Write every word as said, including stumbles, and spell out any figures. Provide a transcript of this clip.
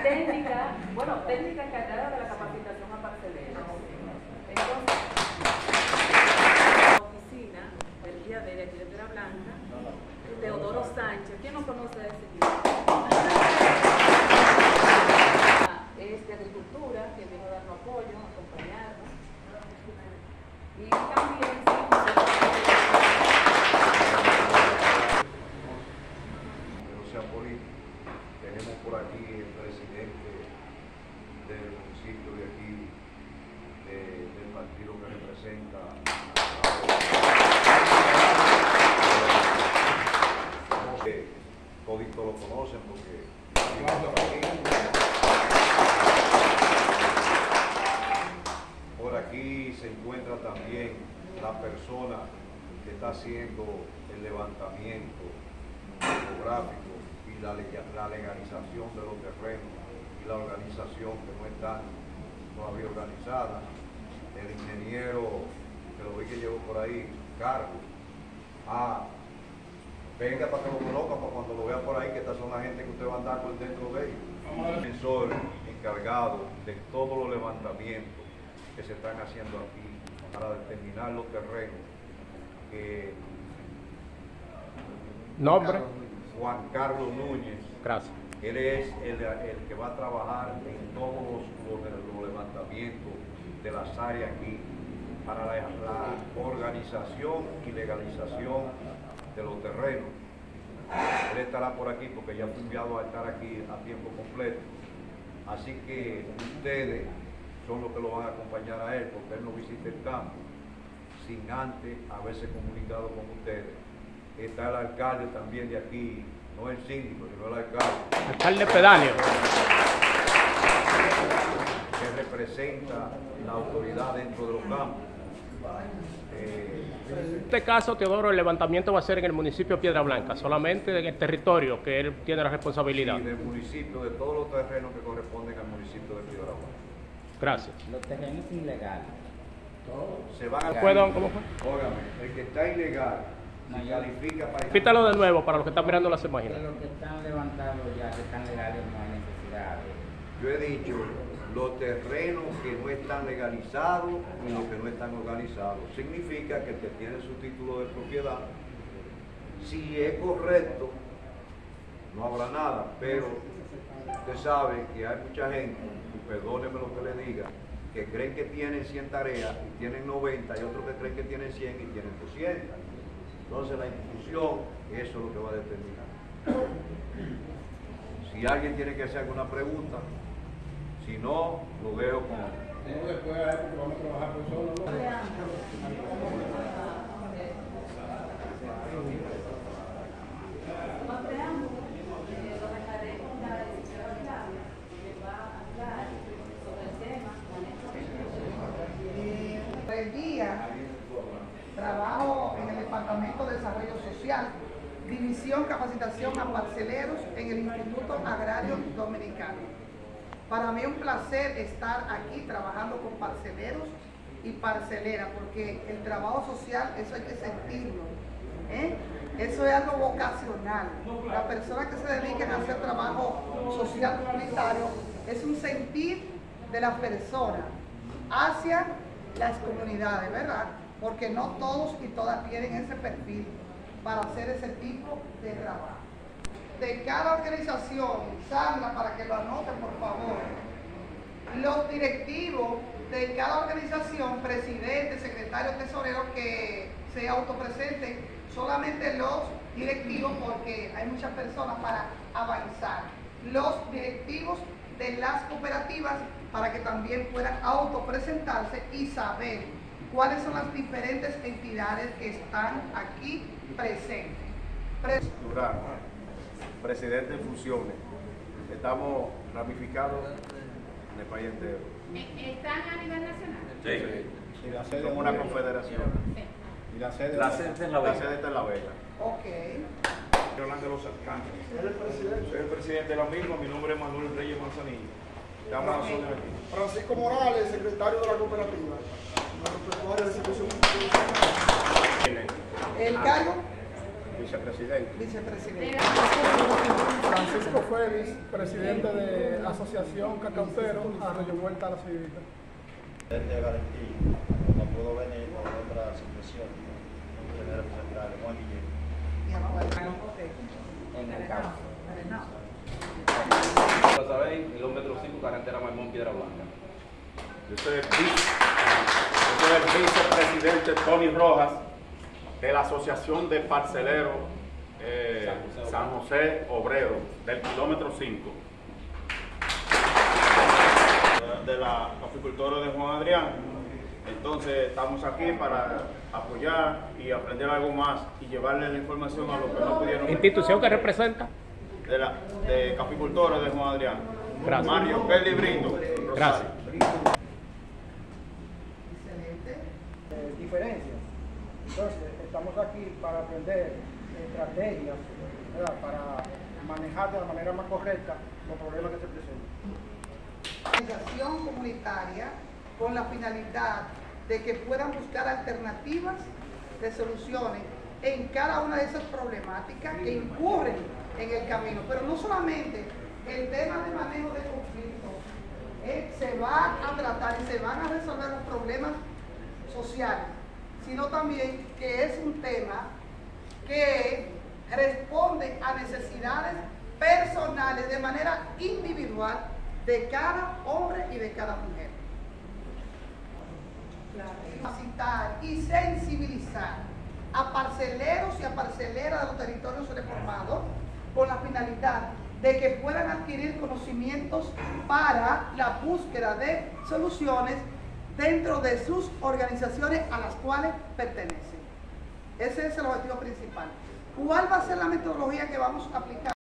técnica, bueno, técnica encargada de la capacitación a parceleros. Entonces, la oficina del día de aquí de Piedra Blanca, Teodoro Sánchez. ¿Quién no conoce a ese tipo? Es de agricultura, que vino a darnos apoyo, a acompañarnos. Y también tenemos por aquí el presidente del municipio de aquí, de, del partido que representa a, que toditos lo conocen porque por aquí se encuentra también la persona que está haciendo el levantamiento geográfico y la, la legalización de los terrenos y la organización que no está todavía organizada. El ingeniero, que lo vi que llegó por ahí, Carlos, ah, venga para que lo conozca, para cuando lo vea por ahí, que estas son la gente que usted va a andar por dentro de ellos. El defensor encargado de todos los levantamientos que se están haciendo aquí para determinar los terrenos que... ¿Nombre? Juan Carlos Núñez. Gracias. Él es el, el que va a trabajar en todos los, los levantamientos de las áreas aquí para la, la organización y legalización de los terrenos. Él estará por aquí porque ya fue enviado a estar aquí a tiempo completo. Así que ustedes son los que lo van a acompañar a él, porque él no visita el campo sin antes haberse comunicado con ustedes. Está el alcalde también de aquí, no el síndico, sino el alcalde. Alcalde pedáneo. Que representa la autoridad dentro de los campos. Eh, en este caso, Teodoro, el levantamiento va a ser en el municipio de Piedra Blanca, solamente en el territorio que él tiene la responsabilidad. Sí, del municipio, de todos los terrenos que corresponden al municipio de Piedra Blanca. Gracias. Los terrenos ilegales. Se van a... ¿Puedo? ¿Cómo fue? Óigame, el que está ilegal, si califica para... Repítalo de nuevo para los que están mirando las imágenes. Los que están levantados ya, que están legales, no hay necesidad de... Yo he dicho, los terrenos que no están legalizados y los que no están organizados. Significa que el que tiene su título de propiedad, si es correcto, no habrá nada, pero usted sabe que hay mucha gente, y perdóneme lo que le diga, que creen que tienen cien tareas y tienen noventa, y otros que creen que tienen cien y tienen doscientas. Entonces la institución, eso es lo que va a determinar. Si alguien tiene que hacer alguna pregunta, si no, lo dejo con... Tengo después a ver porque vamos a trabajar por solo, ¿no? El día trabajo en el Departamento de Desarrollo Social, División Capacitación a Parceleros en el Instituto Agrario Dominicano. Para mí es un placer estar aquí trabajando con parceleros y parceleras, porque el trabajo social, eso hay que sentirlo, ¿eh? Eso es algo vocacional. Las personas que se dedican a hacer trabajo social comunitario es un sentir de las personas hacia las comunidades, ¿verdad? Porque no todos y todas tienen ese perfil para hacer ese tipo de trabajo. De cada organización, Sandra, para que lo anoten por favor, los directivos de cada organización, presidente, secretario, tesorero, que se autopresenten, solamente los directivos, porque hay muchas personas para avanzar. Los directivos de las cooperativas, para que también puedan autopresentarse y saber cuáles son las diferentes entidades que están aquí presentes. Pres Durán, presidente de Fusiones. Estamos ramificados en el país entero. ¿Están a nivel nacional? Sí. Y la sede como una confederación. Sí. Y la sede, La sede está en La Vega. La sede está en La Vega. Ok. Hablando de los alcances. Soy el presidente. Soy el presidente de la misma. Mi nombre es Manuel Reyes Manzanillo. Estamos a nosotros aquí. Francisco Morales, secretario de la cooperativa. La cooperativa de servicio. ¿El cargo? Vicepresidente. Vicepresidente. Francisco Félix, presidente de Asociación Cacautero, Arroyo Vuelta a la Civita. De garantía, no pudo venir por otra situación. No puede representar a Juan Guillermo. Y a Juan. Ok. En el campo. Lo sabéis, kilómetro cinco, carretera Maimón, Piedra Blanca. Yo soy el, vice, yo soy el vicepresidente Tony Rojas de la Asociación de Parceleros eh, San José Obrero del kilómetro cinco. De la caficultora de Juan Adrián. Entonces estamos aquí para apoyar y aprender algo más y llevarle la información a los que no pudieron. ¿Institución que representa? De la de caficultores de Juan Adrián. Gracias. Mario Kelly Brito. Gracias. Excelente. Eh, diferencias. Entonces, estamos aquí para aprender estrategias, ¿verdad?, para manejar de la manera más correcta los problemas que se presentan. Organización comunitaria con la finalidad de que puedan buscar alternativas de soluciones en cada una de esas problemáticas que incurren en el camino. Pero no solamente el tema de manejo de conflictos eh, se va a tratar y se van a resolver los problemas sociales, sino también que es un tema que responde a necesidades personales de manera individual de cada hombre y de cada mujer. Capacitar y sensibilizar a parceleros y a parceleras de los territorios reformados con la finalidad de que puedan adquirir conocimientos para la búsqueda de soluciones dentro de sus organizaciones a las cuales pertenecen. Ese es el objetivo principal. ¿Cuál va a ser la metodología que vamos a aplicar?